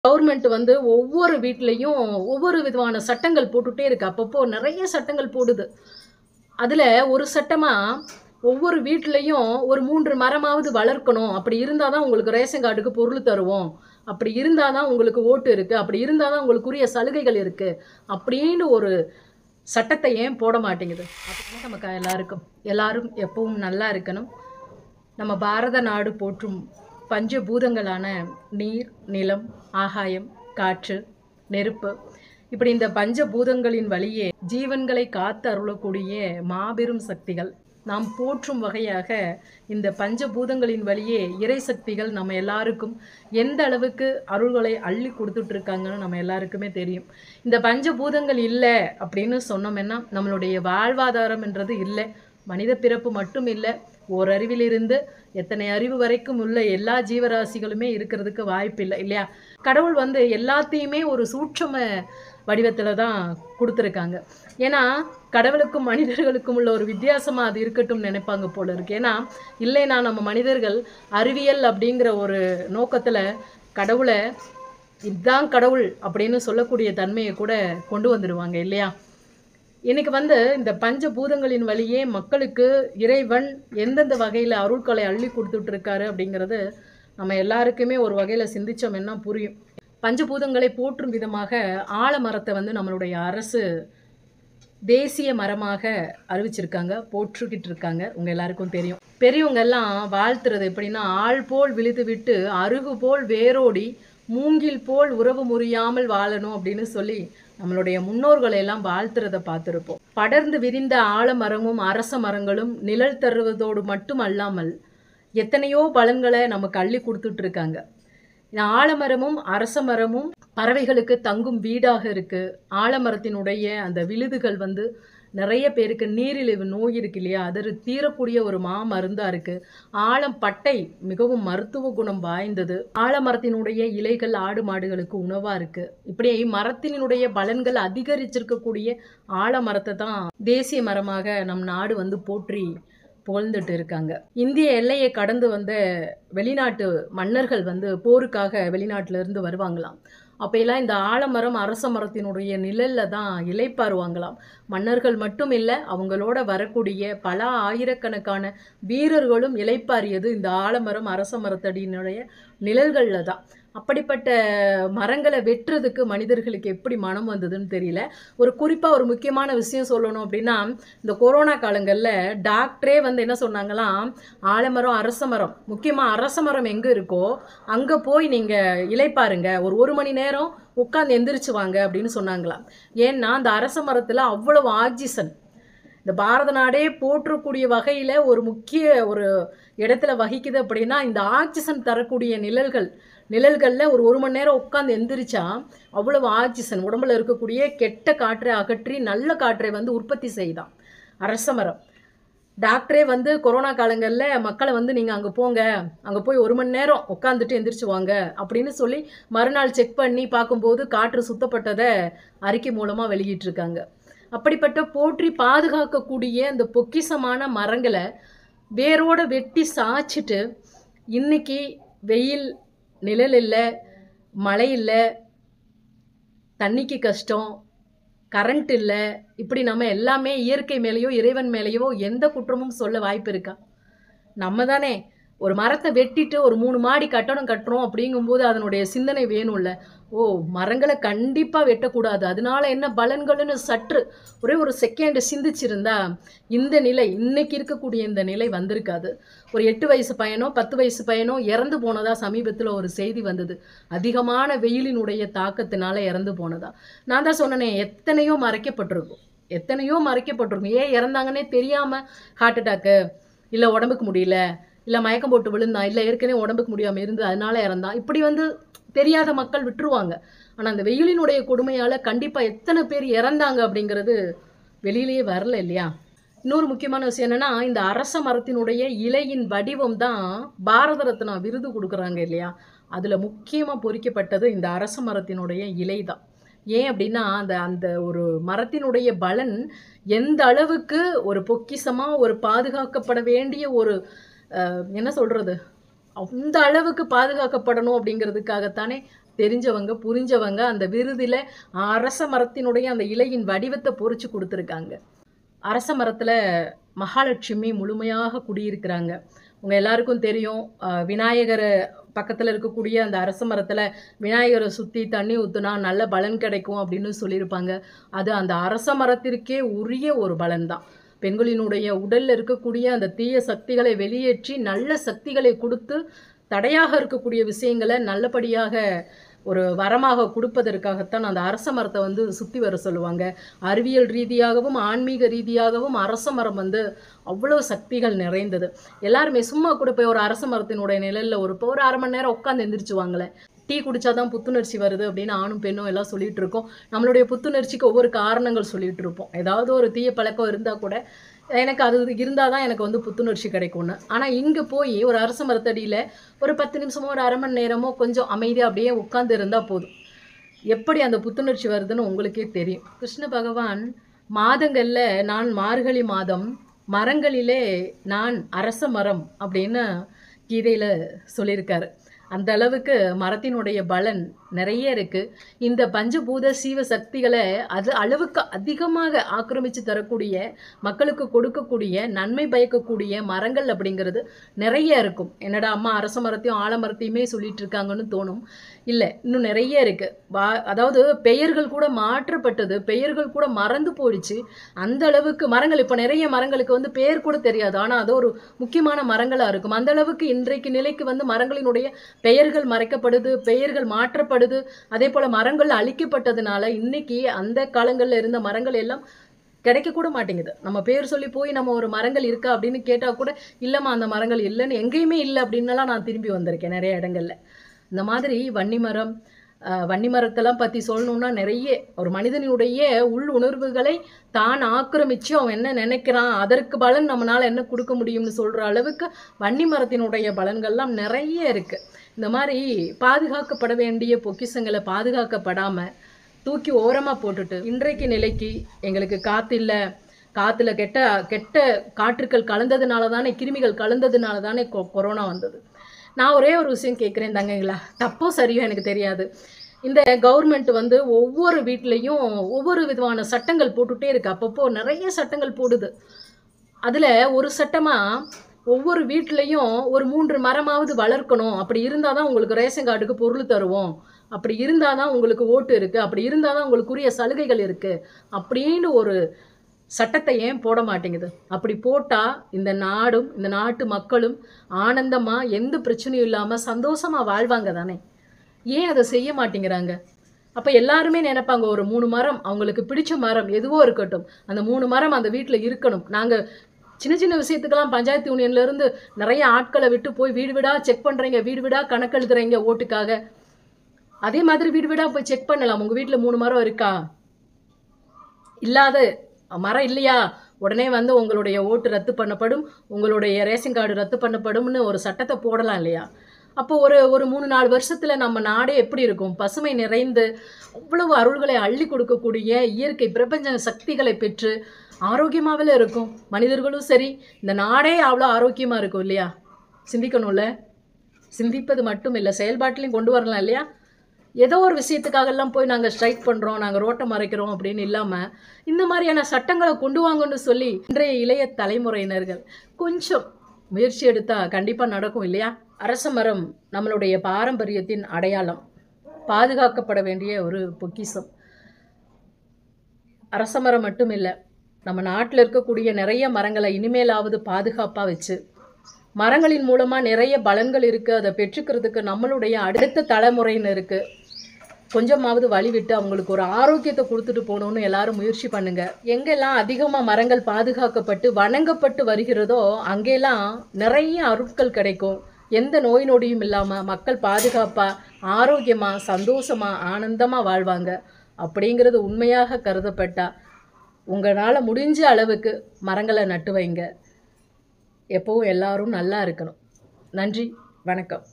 Government வந்து ஒவ்வொரு வீட்லயும் ஒவ்வொரு விதமான சட்டங்கள் போட்டுட்டே இருக்கு. அப்பப்போ நெறைய சட்டங்கள் போடுது. அதுல ஒரு சட்டமா ஒவ்வொரு வீட்லயும் ஒரு 3 மரமாவது வளர்க்கணும். அப்படி இருந்தா தான் உங்களுக்கு ரேஷன் கார்டுக்கு பொருள் தருவோம். அப்படி இருந்தா தான் உங்களுக்கு ஓட்டு இருக்கு. அப்படி இருந்தா தான் உங்களுக்குரிய சலுகைகள் இருக்கு. அப்படின்னு ஒரு சட்டத்த ஏன் போட மாட்டேங்குது? அப்பதான் நமக்கு எல்லாருக்கும். எல்லாரும் எப்பவும் நல்லா இருக்கணும். நம்ம பாரத நாடு போற்றும் பஞ்சபூதங்களான நீர், நிலம், ஆகாயம், காற்று, நெருப்பு இப்படி இந்த பஞ்சபூதங்களின் வழியே ஜீவன்களை காத்து அருளக்கூடிய மாபெரும் சக்திகள். நாம் போற்றும் வகையாக இந்த பஞ்சபூதங்களின் வழியே இறை சக்திகள் நம்ம எல்லாருக்கும் எந்த அளவுக்கு அருள்களை அள்ளி கொடுத்துட்டு இருக்காங்கன்னு நம்ம எல்லாருக்குமே தெரியும். இந்த பஞ்சபூதங்கள் இல்லை அப்படின்னு சொன்னோம்னா நம்மளுடைய வாழ்வாதாரம் என்றது இல்லை. மனித பிறப்பு மட்டும் இல்லை, ஓரறிவிலிருந்து எத்தனை அறிவு வரைக்கும் உள்ள எல்லா ஜீவராசிகளுமே இருக்கிறதுக்கு வாய்ப்பு இல்லை இல்லையா? கடவுள் வந்து எல்லாத்தையுமே ஒரு சூட்சம வடிவத்தில் தான் கொடுத்துருக்காங்க. ஏன்னா கடவுளுக்கும் மனிதர்களுக்கும் உள்ள ஒரு வித்தியாசமாக அது இருக்கட்டும் நினைப்பாங்க போல இருக்கு. ஏன்னா இல்லைன்னா நம்ம மனிதர்கள் அறிவியல் அப்படிங்கிற ஒரு நோக்கத்தில் கடவுளை இதுதான் கடவுள் அப்படின்னு சொல்லக்கூடிய தன்மையை கூட கொண்டு வந்துடுவாங்க இல்லையா? இன்னைக்கு வந்து இந்த பஞ்சபூதங்களின் வழியே மக்களுக்கு இறைவன் எந்தெந்த வகையில் அருட்களை அள்ளி கொடுத்துட்டு இருக்காரு அப்படிங்கிறது நம்ம எல்லாருக்குமே ஒரு வகையில் சிந்திச்சோம்னா புரியும். பஞ்சபூதங்களை போற்றும் விதமாக ஆலமரத்தை வந்து நம்மளுடைய அரசு தேசிய மரமாக அறிவிச்சிருக்காங்க, போற்றுக்கிட்டு இருக்காங்க. உங்கள் எல்லாருக்கும் தெரியும். பெரியவங்க எல்லாம் வாழ்த்துறது எப்படின்னா, ஆள் போல் விழுது விட்டு அருகு போல் வேரோடி மூங்கில் போல் உறவு முறியாமல் வாழணும் அப்படின்னு சொல்லி நம்மளுடைய முன்னோர்களை எல்லாம் வாழ்த்துறதை பார்த்துருப்போம். படர்ந்து விரிந்த ஆலமரமும் அரச மரங்களும் நிழல் தருவதோடு மட்டும் அல்லாமல் எத்தனையோ பலன்களை நமக்கு அள்ளி கொடுத்துட்டு இருக்காங்க. ஆலமரமும் அரச மரமும் பறவைகளுக்கு தங்கும் வீடாக இருக்கு. ஆலமரத்தினுடைய அந்த விழுதுகள் வந்து நிறைய பேருக்கு நீரிழிவு நோய் இருக்கு இல்லையா, அது தீரக்கூடிய ஒரு மருந்தா இருக்கு. ஆலம் பட்டை மிகவும் மருத்துவ குணம் வாய்ந்தது. ஆலமரத்தினுடைய இலைகள் ஆடு மாடுகளுக்கு உணவா இருக்கு. இப்படி மரத்தினுடைய பலன்கள் அதிகரிச்சிருக்கக்கூடிய ஆலமரத்தை தான் தேசிய மரமாக நம் நாடு வந்து போற்றி புகழ்ந்துட்டு இருக்காங்க. இந்திய எல்லையை கடந்து வந்த வெளிநாட்டு மன்னர்கள் வந்து போருக்காக வெளிநாட்டுல இருந்து வருவாங்களாம். அப்பெல்லாம் இந்த ஆலமரம் அரச மரத்தினுடைய நிழல்ல தான் இளைப்பாறுவாங்களாம். மன்னர்கள் மட்டும் இல்லை, அவங்களோட வரக்கூடிய பல ஆயிரக்கணக்கான வீரர்களும் இளைப்பாறியது இந்த ஆலமரம் அரச மரத்தடியினுடைய நிழல்களில் தான். அப்படிப்பட்ட மரங்களை வெட்டுறதுக்கு மனிதர்களுக்கு எப்படி மனம் வந்ததுன்னு தெரியல. ஒரு குறிப்பாக ஒரு முக்கியமான விஷயம் சொல்லணும் அப்படின்னா, இந்த கொரோனா காலங்களில் டாக்டரே வந்து என்ன சொன்னாங்களாம், ஆலமரம் அரச மரம், முக்கியமாக அரச மரம் எங்கே இருக்கோ அங்கே போய் நீங்கள் இளைப்பாருங்க, ஒரு மணி நேரம் உட்காந்து எந்திரிச்சு வாங்க அப்படின்னு சொன்னாங்களாம். ஏன்னா அந்த அரச மரத்தில் அவ்வளவு ஆக்சிஜன் இந்த பாரத நாடே போற்றக்கூடிய வகையில் ஒரு முக்கிய ஒரு இடத்துல வகிக்குது. அப்படின்னா இந்த ஆக்சிஜன் தரக்கூடிய நிழல்களில் ஒரு மணி நேரம் உட்காந்து எந்திரிச்சா அவ்வளவு ஆக்சிஜன் உடம்புல இருக்கக்கூடிய கெட்ட காற்றை அகற்றி நல்ல காற்றை வந்து உற்பத்தி செய்தான் அரச மரம். டாக்டரே வந்து கொரோனா காலங்களில் மக்களை வந்து நீங்கள் அங்கே போங்க, அங்கே போய் 1 மணி நேரம் உட்காந்துட்டு எந்திரிச்சு வாங்க அப்படின்னு சொல்லி மறுநாள் செக் பண்ணி பார்க்கும்போது காற்று சுத்தப்பட்டதை அறிக்கை மூலமாக வெளியிட்டிருக்காங்க. அப்படிப்பட்ட போற்றி பாதுகாக்கக்கூடிய இந்த பொக்கிஷமான மரங்களை வேரோட வெட்டி சாய்ச்சிட்டு இன்னைக்கு வெயில், நிழல் இல்லை, மழை இல்லை, தண்ணிக்கு கஷ்டம், கரண்ட் இல்லை, இப்படி நம்ம எல்லாமே இயற்கை மேலேயோ இறைவன் மேலேயோ எந்த குற்றமும் சொல்ல வாய்ப்பு இருக்கா? நம்ம தானே ஒரு மரத்தை வெட்டிட்டு ஒரு 3 மாடி கட்டடம் கட்டுறோம் அப்படிங்கும்போது அதனுடைய சிந்தனை வேணும்ல. மரங்களை கண்டிப்பாக வெட்டக்கூடாது, அதனால என்ன பலன்கள்னு சற்று ஒரு செகண்ட் சிந்திச்சிருந்தா இந்த நிலை, இன்னைக்கு இருக்கக்கூடிய இந்த நிலை வந்திருக்காது. ஒரு 8 வயசு பையனோ 10 வயசு பையனோ இறந்து போனதா சமீபத்தில் ஒரு செய்தி வந்தது. அதிகமான வெயிலினுடைய தாக்கத்தினால இறந்து போனதா. நான் தான் சொன்னேனே, எத்தனையோ மறைக்கப்பட்டிருக்கும். ஏன் இறந்தாங்கன்னே தெரியாமல் ஹார்ட் அட்டாக்கு, இல்லை உடம்புக்கு முடியல, இல்லை மயக்கம் போட்டு விழுந்தான், இல்லை ஏற்கனவே உடம்புக்கு முடியாமல் இருந்து அதனால இறந்தான், இப்படி வந்து தெரியாத மக்கள் விட்டுருவாங்க. ஆனால் அந்த வெயிலினுடைய கொடுமையால் கண்டிப்பாக எத்தனை பேர் இறந்தாங்க அப்படிங்கிறது வெளியிலேயே வரல இல்லையா? இன்னொரு முக்கியமான விஷயம் என்னென்னா, இந்த அரச மரத்தினுடைய இலையின் வடிவம் தான் பாரத ரத்னா விருது கொடுக்குறாங்க இல்லையா? அதில் முக்கியமாக பொறிக்கப்பட்டது இந்த அரச மரத்தினுடைய இலை தான். ஏன் அப்படின்னா அந்த ஒரு மரத்தினுடைய பலன் எந்த அளவுக்கு ஒரு பொக்கிஷமாக ஒரு பாதுகாக்கப்பட வேண்டிய ஒரு என்ன சொல்கிறது, அந்த அளவுக்கு பாதுகாக்கப்படணும் அப்படிங்கிறதுக்காகத்தானே தெரிஞ்சவங்க, புரிஞ்சவங்க அந்த விருதில அரச மரத்தினுடைய அந்த இலையின் வடிவத்த பொறிச்சு குடுத்துருக்காங்க. அரச மரத்துல மகாலட்சுமி முழுமையாக குடியிருக்கிறாங்க. உங்க எல்லாருக்கும் தெரியும். விநாயகர பக்கத்துல இருக்கக்கூடிய அந்த அரச மரத்துல விநாயகர சுத்தி தண்ணி ஊத்துனா நல்ல பலன் கிடைக்கும் அப்படின்னு சொல்லியிருப்பாங்க. அது அந்த அரச மரத்திற்கே உரிய ஒரு பலன் தான். பெண்களினுடைய உடல்ல இருக்கக்கூடிய அந்த தீய சக்திகளை வெளியேற்றி நல்ல சக்திகளை குடுத்து, தடையாக இருக்கக்கூடிய விஷயங்கள நல்லபடியாக ஒரு வரமாக குடுப்பதற்காகத்தான் அந்த அரச மரத்த வந்து சுத்தி வர சொல்லுவாங்க. அறிவியல் ரீதியாகவும், ஆன்மீக ரீதியாகவும் அரச மரம் வந்து அவ்வளோ சக்திகள் நிறைந்தது. எல்லாருமே சும்மா கூட போய் ஒரு அரச மரத்தினுடைய நிழல்ல ஒரு 1/2 மணி நேரம் உட்கார்ந்து எந்திரிச்சுவாங்களேன். டீ குடிச்சா தான் புத்துணர்ச்சி வருது அப்படின்னு ஆணும், பெண்ணும் எல்லாம் சொல்லிட்டு இருக்கோம். நம்மளுடைய புத்துணர்ச்சிக்கு ஒவ்வொரு காரணங்கள் சொல்லிட்டு இருப்போம். ஏதாவது ஒரு தீய பழக்கம் இருந்தா கூட, எனக்கு அது இருந்தா தான் எனக்கு வந்து புத்துணர்ச்சி கிடைக்கும்னு. ஆனா இங்க போய் ஒரு அரச மரத்தடியில ஒரு 10 நிமிஷமோ, ஒரு 1/2 மணி நேரமோ கொஞ்சம் அமைதியா அப்படியே உட்கார்ந்து இருந்தா போதும். எப்படி அந்த புத்துணர்ச்சி வருதுன்னு உங்களுக்கே தெரியும். கிருஷ்ண பகவான் மாதங்கள்ல நான் மார்கழி மாதம், மரங்களிலே நான் அரச மரம் அப்படின்னு கீதையில சொல்லியிருக்காரு. அந்த அளவுக்கு மரத்தினுடைய பலன் நிறைய இருக்கு. இந்த பஞ்சபூத சீவ சக்திகளை அது அளவுக்கு அதிகமாக ஆக்கிரமிச்சு தரக்கூடிய, மக்களுக்கு கொடுக்கக்கூடிய, நன்மை பயக்கக்கூடிய மரங்கள் அப்படிங்கிறது நிறைய இருக்கும். என்னடா அம்மா அரச மரத்தையும் ஆலமரத்தையுமே சொல்லிட்டு இருக்காங்கன்னு தோணும். இல்ல, இன்னும் நிறைய இருக்கு. அதாவது பெயர்கள் கூட மாற்றப்பட்டது, பெயர்கள் கூட மறந்து போயிடுச்சு. அந்த அளவுக்கு மரங்கள் இப்ப நிறைய மரங்களுக்கு வந்து பெயர் கூட தெரியாது. ஆனா அது ஒரு முக்கியமான மரங்களா இருக்கும். அந்த அளவுக்கு இன்றைக்கு நிலைக்கு வந்து மரங்களினுடைய பெயர்கள் மறைக்கப்படுது, பெயர்கள் மாற்றப்படுது. அதே போல மரங்கள் அழிக்கப்பட்டதுனால இன்னைக்கு அந்த காலங்கள்ல இருந்த மரங்கள் எல்லாம் கிடைக்க கூட மாட்டேங்குது. நம்ம பேர் சொல்லி போய் நம்ம ஒரு மரங்கள் இருக்கா அப்படின்னு கேட்டா கூட, இல்லம்மா அந்த மரங்கள் இல்லைன்னு, எங்கேயுமே இல்லை அப்படின்னுலாம் நான் திரும்பி வந்திருக்கேன் நிறைய இடங்கள்ல. இந்த மாதிரி வன்னிமரம், வன்னிமரத்தெல்லாம் பத்தி சொல்லணும்னா நிறைய ஒரு மனிதனுடைய உள் உணர்வுகளை தான் ஆக்கிரமிச்சு அவன் என்ன நினைக்கிறான், அதற்கு பலன் நம்மளால என்ன கொடுக்க முடியும்னு சொல்ற அளவுக்கு வன்னிமரத்தினுடைய பலன்கள்லாம் நிறைய இருக்கு. இந்த மாதிரி பாதுகாக்கப்பட வேண்டிய பொக்கிஷங்களை பாதுகாக்கப்படாம தூக்கி ஓரமா போட்டுட்டு, இன்றைக்கு நிலைக்கு எங்களுக்கு காத்து இல்லை, காத்துல கெட்ட கெட்ட காற்றுக்கள் கலந்ததுனால தானே, கிருமிகள் கலந்ததுனால தானே கொரோனா வந்தது. நான் ஒரே ஒரு விஷயம் கேட்குறேன் தங்கைங்களா, தப்போ சரியோ எனக்கு தெரியாது. இந்த கவர்மெண்ட் வந்து ஒவ்வொரு வீட்லேயும் ஒவ்வொரு விதமான சட்டங்கள் போட்டுகிட்டே இருக்கு. அப்பப்போ நிறைய சட்டங்கள் போடுது. அதில் ஒரு சட்டமாக ஒவ்வொரு வீட்லேயும் ஒரு 3 மரமாவது வளர்க்கணும், அப்படி இருந்தால் தான் உங்களுக்கு ரேஷன் கார்டுக்கு பொருள் தருவோம், அப்படி இருந்தால் தான் உங்களுக்கு ஓட்டு இருக்குது, அப்படி இருந்தால் தான் உங்களுக்குரிய சலுகைகள் இருக்குது அப்படின்னு ஒரு சட்டத்தை ஏன் போட மாட்டேங்குது? அப்படி போட்டால் இந்த நாடும் இந்த நாட்டு மக்களும் ஆனந்தமாக எந்த பிரச்சனையும் இல்லாமல் சந்தோஷமாக வாழ்வாங்க தானே. ஏன் அதை செய்ய மாட்டேங்கிறாங்க? அப்போ எல்லாருமே நினைப்பாங்க ஒரு 3 மரம், அவங்களுக்கு பிடிச்ச மரம் எதுவோ இருக்கட்டும், அந்த 3 மரம் அந்த வீட்டில் இருக்கணும். நாங்கள் சின்ன சின்ன விஷயத்துக்கெல்லாம் பஞ்சாயத்து யூனியன்லேருந்து நிறைய ஆட்களை விட்டு போய் வீடு வீடாக செக் பண்ணுறீங்க, வீடு வீடாக கணக்கு எழுதுறீங்க ஓட்டுக்காக. அதே மாதிரி வீடு வீடாக போய் செக் பண்ணலாம். உங்கள் வீட்டில் 3 மரம் இருக்கா? இல்லாத மரம் இல்லையா, உடனே வந்து உங்களுடைய ஓட்டு ரத்து பண்ணப்படும், உங்களுடைய ரேஷன் கார்டு ரத்து பண்ணப்படும்னு ஒரு சட்டத்தை போடலாம் இல்லையா? அப்போ ஒரு 3-4 வருஷத்துல நம்ம நாடே எப்படி இருக்கும்? பசுமை நிறைந்து அவ்வளவு அருள்களை அள்ளி கொடுக்கக்கூடிய இயற்கை பிரபஞ்ச சக்திகளை பெற்று ஆரோக்கியமாகவே இருக்கும். மனிதர்களும் சரி, இந்த நாடே அவ்வளோ ஆரோக்கியமா இருக்கும் இல்லையா? சிந்திக்கணும்ல. சிந்திப்பது மட்டும் இல்லை, செயல்பாட்டிலையும் கொண்டு வரலாம் இல்லையா? ஏதோ ஒரு விஷயத்துக்காகலாம் போய் நாங்கள் ஸ்ட்ரைக் பண்ணுறோம், நாங்கள் ரோட்டை மறைக்கிறோம் அப்படின்னு இல்லாமல் இந்த மாதிரியான சட்டங்களை கொண்டு வாங்கன்னு சொல்லி இன்றைய இளைய தலைமுறையினர்கள் கொஞ்சம் முயற்சி எடுத்தால் கண்டிப்பாக நடக்கும் இல்லையா? அரச மரம் நம்மளுடைய பாரம்பரியத்தின் அடையாளம், பாதுகாக்கப்பட வேண்டிய ஒரு பொக்கிஷம். அரச மரம் மட்டும் இல்லை, நம்ம நாட்டில் இருக்கக்கூடிய நிறைய மரங்களை இனிமேலாவது பாதுகாப்பாக வச்சு, மரங்களின் மூலமாக நிறைய பலன்கள் இருக்குது, அதை பெற்றுக்கிறதுக்கு நம்மளுடைய அடுத்த தலைமுறையினருக்கு கொஞ்சமாவது வழிவிட்டு அவங்களுக்கு ஒரு ஆரோக்கியத்தை கொடுத்துட்டு போகணுன்னு எல்லாரும் முயற்சி பண்ணுங்க. எங்கெல்லாம் அதிகமாக மரங்கள் பாதுகாக்கப்பட்டு வணங்கப்பட்டு வருகிறதோ அங்கெல்லாம் நிறைய அருட்கள் கிடைக்கும். எந்த நோய் நொடியும் இல்லாமல் மக்கள் பாதுகாப்பாக, ஆரோக்கியமாக, சந்தோஷமாக, ஆனந்தமாக வாழ்வாங்க. அப்படிங்கிறது உண்மையாக கருதப்பட்டா உங்களால் முடிஞ்ச அளவுக்கு மரங்களை நட்டு வைங்க. எப்பவும் எல்லாரும் நல்லா இருக்கணும். நன்றி, வணக்கம்.